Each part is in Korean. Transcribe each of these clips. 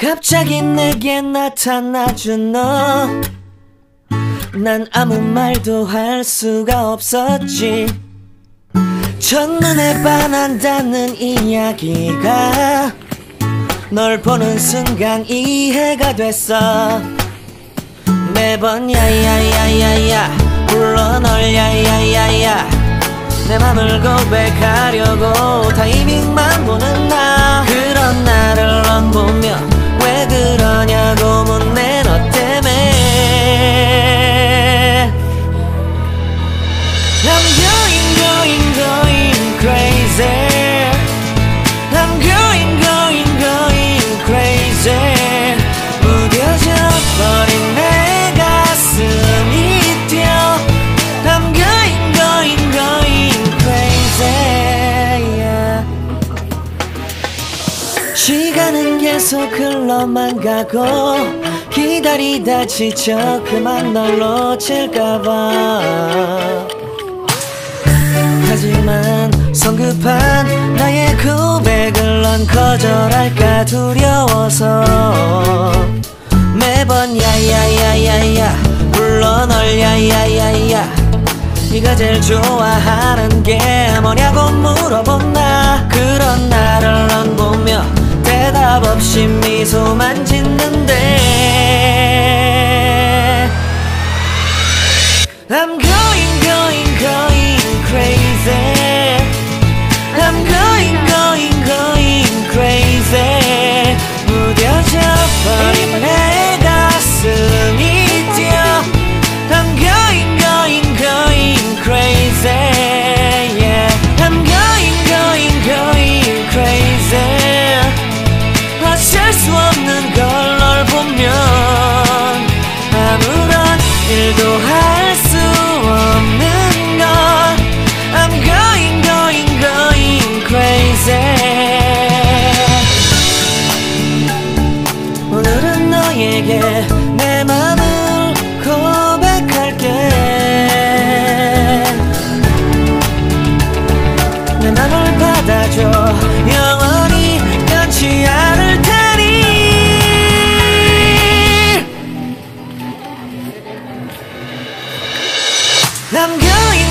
갑자기 내게 나타나준 너, 난 아무 말도 할 수가 없었지. 첫눈에 반한다는 이야기가 널 보는 순간 이해가 됐어. 매번 야야야야야 불러 널 야야야야, 내 맘을 고백하려고 타이밍만 보는 나. 그런 나를 넌 보며 왜 그러냐고 묻네. 너 때문에 I'm going crazy. I'm going crazy. 무뎌져 버린 내 가슴이 뛰어. I'm going crazy, yeah. 시간은 계속 흘러만 가고 기다리다 지쳐 그만 널 놓칠까봐. 하지만 성급한 나의 고백을 넌 거절할까 두려워서 매번 야야야야야 불러 널 야야야야. 네가 제일 좋아하는 게 뭐냐고 물어본 나. 그런 나를 넌 보며 대답 없이 미소만 짓는데 I'm going crazy. I'm going crazy. 무뎌져 버린 내 가슴이 뛰어. I'm going crazy, yeah. I'm going crazy. 어쩔 수 없는 걸 널 보면 아무런 일도 할 수 없는 걸. I'm going crazy. 오늘은 너에게 내 맘을 고백할게. 내 맘을 받아줘. 영원히 변치 않을 테니. I'm going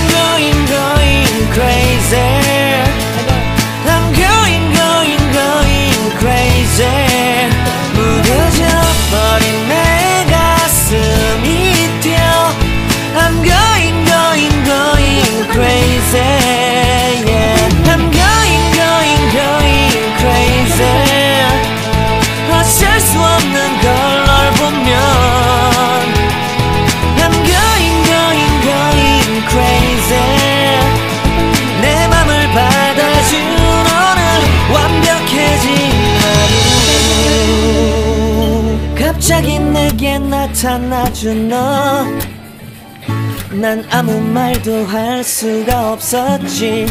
crazy. I'm going crazy. 무뎌져 버린 내 가슴이 뛰어. I'm going crazy, yeah. I'm going crazy. 어쩔 수 없는 걸 널 보면 I'm going crazy. 내 맘을 받아준 오늘 완벽해진 하루. 갑자기 내게 나타나준 너, 난 아무 말도 할 수가 없었지.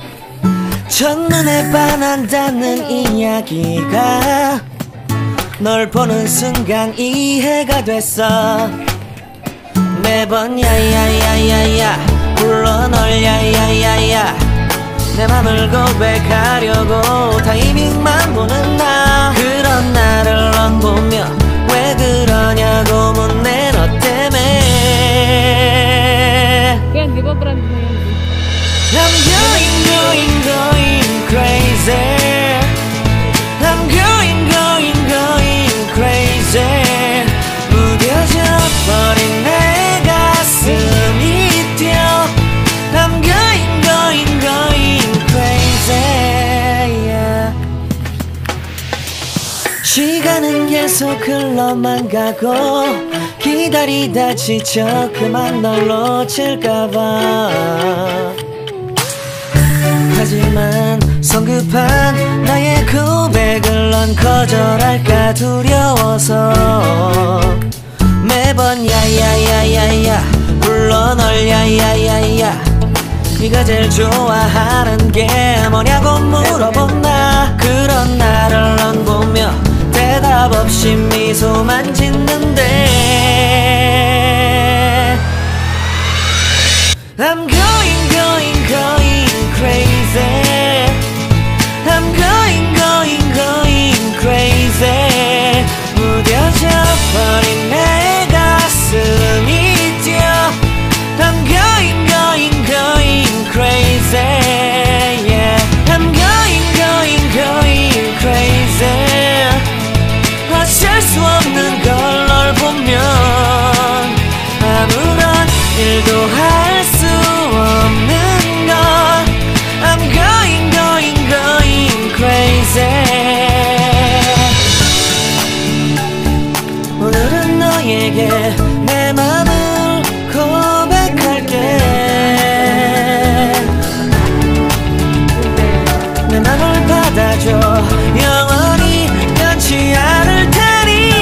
첫눈에 반한다는 이야기가 널 보는 순간 이해가 됐어. 매번 야야야야야 불러 널 야야야야, 내 맘을 고백하려고 타이밍만 보는 나. 그런 나를 넌 보며 왜 그러냐고 묻네. 너 때문에 Yan, di ba brand mo yun? I'm going crazy. I'm going crazy. 무뎌져 버린 내 가슴이 뛰어. I'm going crazy, yeah. 시간은 계속 흘러만 가고 기다리다 지쳐 그만 널 놓칠까봐. 하지만 성급한 나의 고백을 넌 거절할까 두려워서 매번 야야야야야 불러 널 야야야야. 네가 제일 좋아하는 게 뭐냐고 물어본 나. 그런 나를 넌 보며 대답 없이 미소만 짓는데 I'm going crazy. I'm going crazy. 너에게 내 맘을 고백할게. 내 맘을 받아줘. 영원히 변치 않을 테니.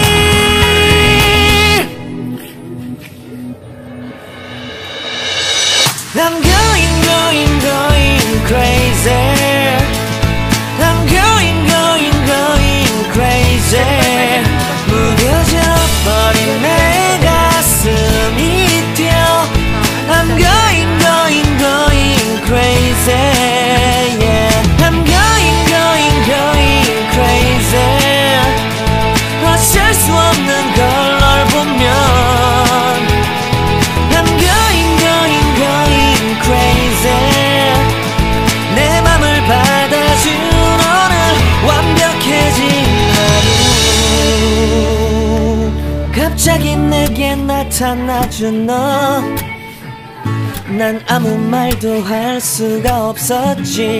I'm going crazy. I'm going crazy. 무뎌져 버린 내 가슴이 뛰어. I'm going crazy. Yeah. I'm going crazy. 어쩔 수 없는 걸 널 보면. I'm going crazy. 내 맘을 받아준 오늘 완벽해진 하루. 갑자기 내게 나타나준 너. 난 아무 말도 할 수가 없었지.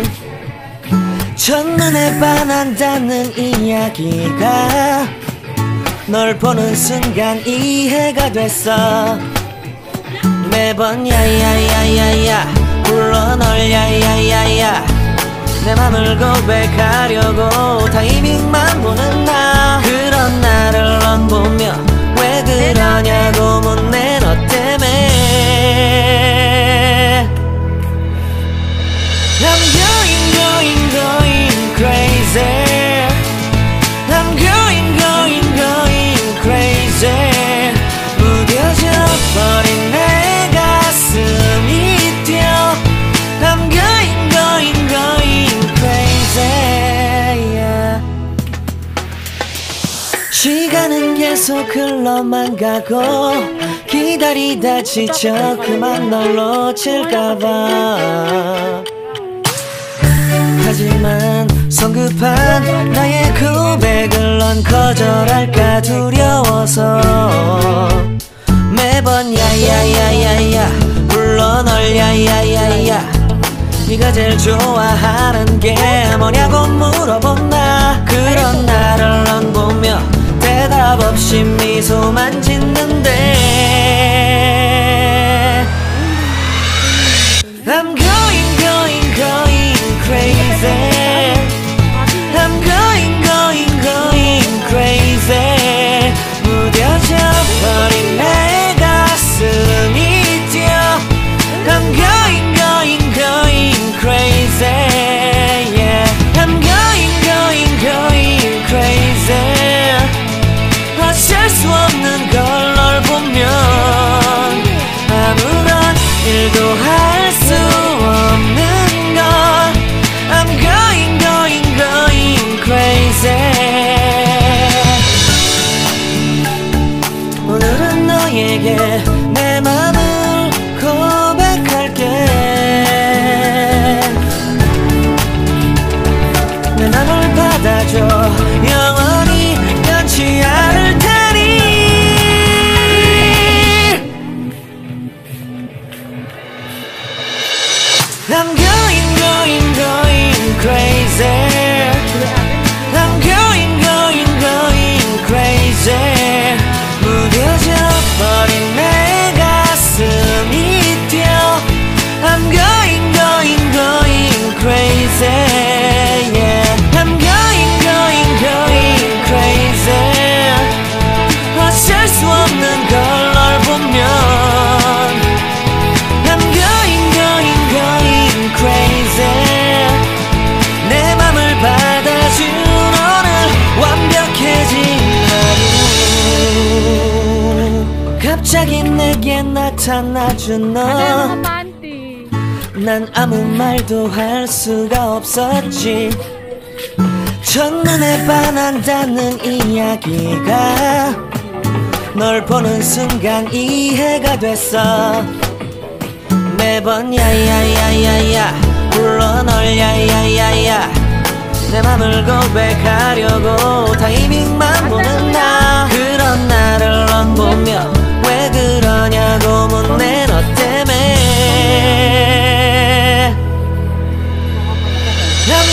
첫눈에 반한다는 이야기가 널 보는 순간 이해가 됐어. 매번 야야야야야 불러 널 야야야야. 내 맘을 고백하려고 타이밍만 보는 나. 그런 나를 넌 보며 왜 그러냐고 묻네. 너 때문에. I'm going crazy. I'm going crazy. 무뎌져 버린 내 가슴이 뛰어. I'm going crazy. Yeah. 시간은 계속 흘러만 가고 기다리다 지쳐 그만 널 놓칠까봐. 하지만 성급한 나의 고백을 넌 거절할까 두려워서 매번 야야야야야 불러 널 야야야야. 네가 제일 좋아하는 게 뭐냐고 물어본 나. 그런 나를 넌 보며 대답 없이 미소만 짓는데. I'm going crazy. I'm going crazy. 무뎌져 버린 내 가슴이 뛰어. I'm going crazy. Yeah. I'm going crazy. 어쩔 수 없는 걸 널 보면 아무런 일도 할 수 없는 걸. I'm going crazy. 오늘은 너에게 내 맘을 고백할게. 내 맘을 받아줘. 영원히 변치 않을 테니. I'm going crazy. I'm going crazy. 무뎌져 버린 내 가슴이 뛰어. I'm going crazy. Yeah. I'm going crazy. 어쩔 수 없는 걸 널 보면 I'm going crazy. 내 맘을 받아준 오늘 완벽해진 하루. 갑자기 내게 나타나준 너. 난 아무 말도 할 수가 없었지. 첫눈에 반한다는 이야기가 널 보는 순간 이해가 됐어. 매번 야야야야야 불러 널 야야야야. 내 맘을 고백하려고 타이밍만 보는 나. 그런 나를 넌 보며 왜 그러냐고 묻네. 너 때문에. I'm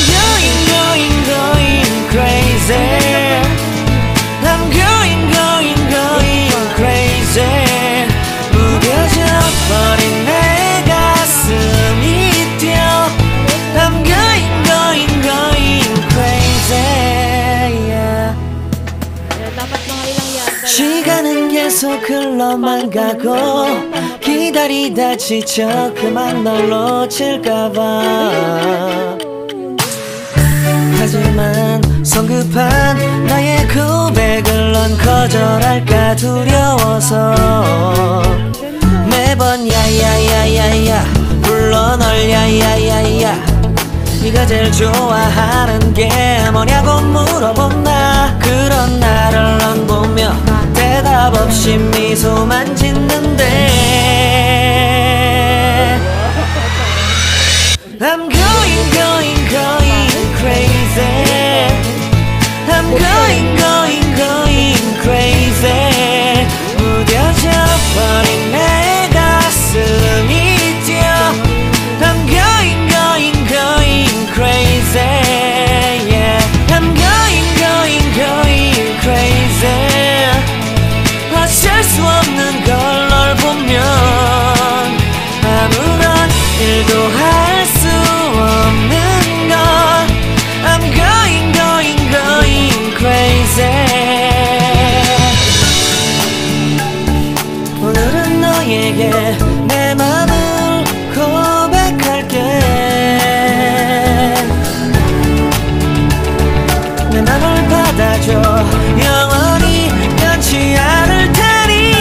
going crazy. I'm going 시간은 계속 흘러만 가고 기다리다 지쳐 그만 널 놓칠까봐. 하지만 성급한 나의 고백을 넌 거절할까 두려워서 매번 야야야야야 불러 널 야야야야 네가 제일 좋아하는 게 뭐냐고 물어본 나. 그런 나를 넌 보며 대답 없이 미소만 짓는데 I'm going going going crazy. I'm going going going crazy. 무뎌져 버린 내 가슴이 뛰어 I'm going going going crazy. Yeah. I'm going going going crazy. 어쩔 수 없는 걸 널 보면 아무런 일도 할 수 없는 걸 I'm going going going crazy. 오늘은 너에게 내 맘을 고백할게. 내 맘을 받아줘. 영원히 변치 않을 테니.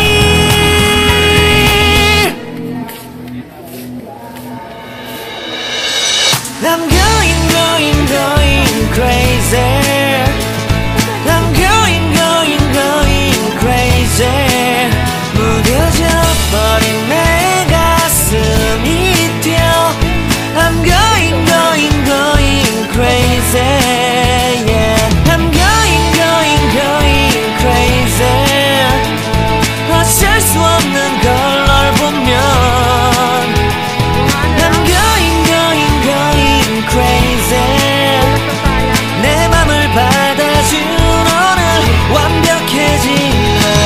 I'm going going going crazy. I'm going going going crazy. 무뎌져 버린 내 가슴이 뛰어 I'm going going going crazy. Yeah. I'm going going going crazy. 어쩔 수 없는 걸 널 보면 I'm going going going crazy. 내 맘을 받아준 오늘 완벽해진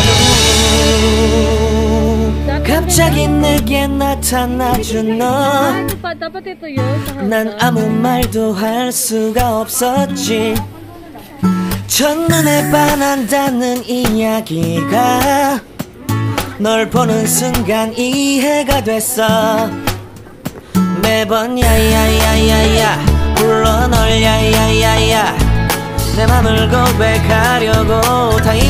하루. 갑자기 내게 나타나준 너. 난 아무 말도 할 수가 없었지. 첫눈에 반한다는 이야기가 널 보는 순간 이해가 됐어. 매번 야야야야야 불러 널 야야야야 내 맘을 고백하려고 다